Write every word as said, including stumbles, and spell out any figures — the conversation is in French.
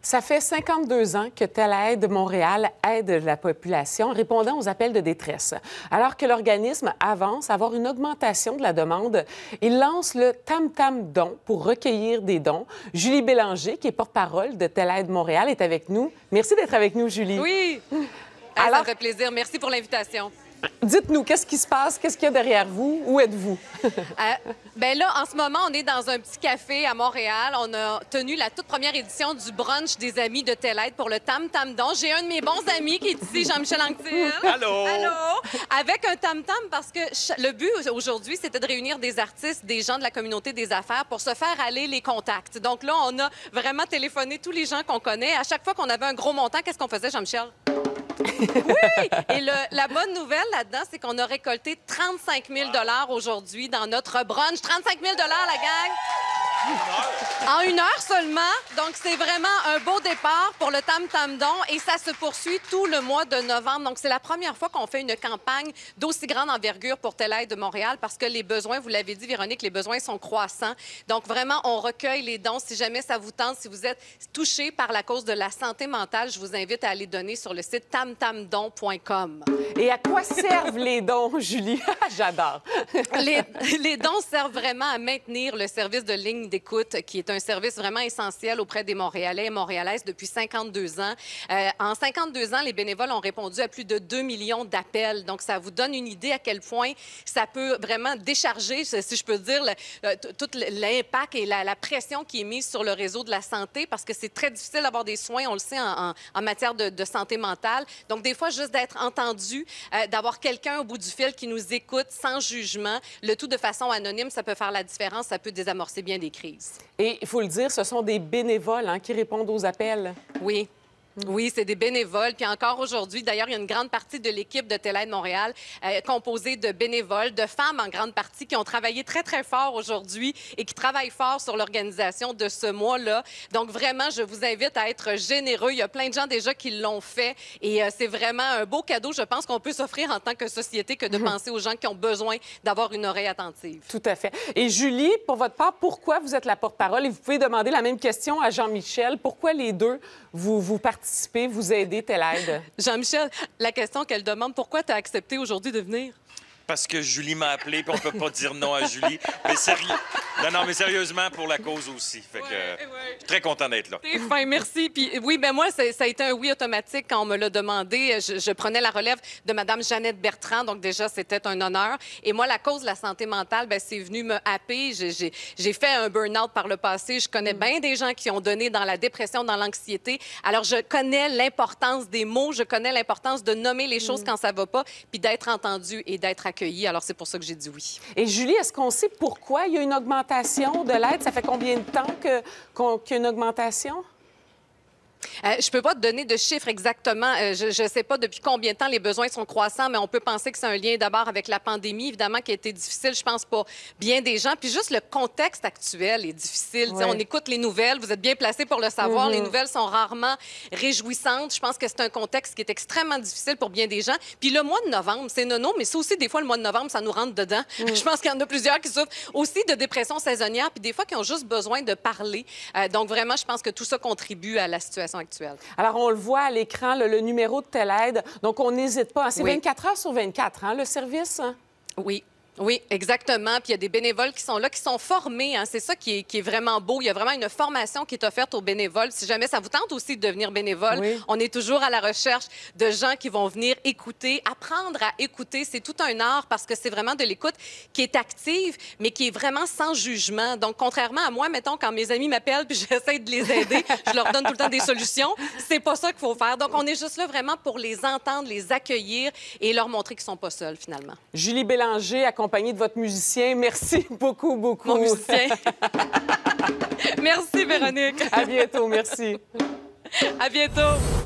Ça fait cinquante-deux ans que Telaide Montréal aide la population en répondant aux appels de détresse. Alors que l'organisme avance à avoir une augmentation de la demande, il lance le Tam Tam Don pour recueillir des dons. Julie Bélanger, qui est porte-parole de Telaide Montréal, est avec nous. Merci d'être avec nous, Julie. Oui. Alors... Ça me fait plaisir. Merci pour l'invitation. Dites-nous, qu'est-ce qui se passe? Qu'est-ce qu'il y a derrière vous? Où êtes-vous? euh, ben là, en ce moment, on est dans un petit café à Montréal. On a tenu la toute première édition du brunch des amis de Telaide pour le Tam Tam Don. J'ai un de mes bons amis qui est ici, Jean-Michel Anctil. Allô! Allô! Avec un Tam Tam parce que le but aujourd'hui, c'était de réunir des artistes, des gens de la communauté des affaires pour se faire aller les contacts. Donc là, on a vraiment téléphoné tous les gens qu'on connaît. À chaque fois qu'on avait un gros montant, qu'est-ce qu'on faisait, Jean-Michel? Oui! Et le, la bonne nouvelle là-dedans, c'est qu'on a récolté trente-cinq mille aujourd'hui dans notre brunch. trente-cinq mille la gang! En une heure seulement. Donc, c'est vraiment un beau départ pour le Tam Tam Don et ça se poursuit tout le mois de novembre. Donc, c'est la première fois qu'on fait une campagne d'aussi grande envergure pour Telaide de Montréal parce que les besoins, vous l'avez dit, Véronique, les besoins sont croissants. Donc, vraiment, on recueille les dons. Si jamais ça vous tente, si vous êtes touché par la cause de la santé mentale, je vous invite à aller donner sur le site tam tam don point com. Et à quoi servent les dons, Julie? J'adore. les, les dons servent vraiment à maintenir le service de ligne d'écoute, qui est un service vraiment essentiel auprès des Montréalais et Montréalaises depuis cinquante-deux ans. Euh, en cinquante-deux ans, les bénévoles ont répondu à plus de deux millions d'appels. Donc, ça vous donne une idée à quel point ça peut vraiment décharger, si je peux dire, le, tout l'impact et la, la pression qui est mise sur le réseau de la santé, parce que c'est très difficile d'avoir des soins, on le sait, en, en, en matière de, de santé mentale. Donc, des fois, juste d'être entendu, euh, d'avoir quelqu'un au bout du fil qui nous écoute sans jugement, le tout de façon anonyme, ça peut faire la différence, ça peut désamorcer bien des crises. Et il faut le dire, ce sont des bénévoles hein, qui répondent aux appels. Oui. Oui, c'est des bénévoles. Puis encore aujourd'hui, d'ailleurs, il y a une grande partie de l'équipe de Telaide Montréal euh, composée de bénévoles, de femmes en grande partie, qui ont travaillé très, très fort aujourd'hui et qui travaillent fort sur l'organisation de ce mois-là. Donc, vraiment, je vous invite à être généreux. Il y a plein de gens déjà qui l'ont fait et euh, c'est vraiment un beau cadeau, je pense, qu'on peut s'offrir en tant que société que de penser aux gens qui ont besoin d'avoir une oreille attentive. Tout à fait. Et Julie, pour votre part, pourquoi vous êtes la porte-parole? Et vous pouvez demander la même question à Jean-Michel. Pourquoi les deux, vous, vous participez? Participer, vous aider Telaide? Jean-Michel, la question qu'elle demande, pourquoi tu as accepté aujourd'hui de venir? Parce que Julie m'a appelé, puis on peut pas dire non à Julie. Mais sérieux... Non, non, mais sérieusement, pour la cause aussi. Fait que, ouais, euh, ouais. Je suis très content d'être là. T'es fin, merci. Puis oui, ben moi, ça a été un oui automatique quand on me l'a demandé. Je, je prenais la relève de Mme Jeannette Bertrand, donc déjà, c'était un honneur. Et moi, la cause de la santé mentale, ben c'est venu me happer. J'ai fait un burn-out par le passé. Je connais mm. bien des gens qui ont donné dans la dépression, dans l'anxiété. Alors, je connais l'importance des mots, je connais l'importance de nommer les choses mm. quand ça va pas, puis d'être entendu et d'être accueilli. Alors, c'est pour ça que j'ai dit oui. Et Julie, est-ce qu'on sait pourquoi il y a une augmentation de l'aide? Ça fait combien de temps que, qu'on, qu'il y a une augmentation? Euh, je ne peux pas te donner de chiffres exactement. Euh, je ne sais pas depuis combien de temps les besoins sont croissants, mais on peut penser que c'est un lien d'abord avec la pandémie, évidemment, qui a été difficile, je pense, pour bien des gens. Puis juste le contexte actuel est difficile. Ouais. On écoute les nouvelles, vous êtes bien placés pour le savoir. Mm-hmm. Les nouvelles sont rarement réjouissantes. Je pense que c'est un contexte qui est extrêmement difficile pour bien des gens. Puis le mois de novembre, c'est nono, mais ça aussi, des fois, le mois de novembre, ça nous rentre dedans. Mm. Je pense qu'il y en a plusieurs qui souffrent aussi de dépression saisonnière, puis des fois qui ont juste besoin de parler. Euh, donc vraiment, je pense que tout ça contribue à la situation actuelle. Alors, on le voit à l'écran, le, le numéro de Telaide. Donc, on n'hésite pas. C'est oui. vingt-quatre heures sur vingt-quatre, hein, le service? Hein? Oui. Oui, exactement. Puis il y a des bénévoles qui sont là, qui sont formés. Hein. C'est ça qui est, qui est vraiment beau. Il y a vraiment une formation qui est offerte aux bénévoles. Si jamais ça vous tente aussi de devenir bénévole, oui. on est toujours à la recherche de gens qui vont venir écouter, apprendre à écouter. C'est tout un art parce que c'est vraiment de l'écoute qui est active, mais qui est vraiment sans jugement. Donc, contrairement à moi, mettons, quand mes amis m'appellent puis j'essaie de les aider, je leur donne tout le temps des solutions. C'est pas ça qu'il faut faire. Donc, on est juste là vraiment pour les entendre, les accueillir et leur montrer qu'ils sont pas seuls, finalement. Julie Bélanger, accompagnée de votre musicien. Merci beaucoup, beaucoup. Mon musicien. Merci, Véronique. À bientôt, merci. À bientôt.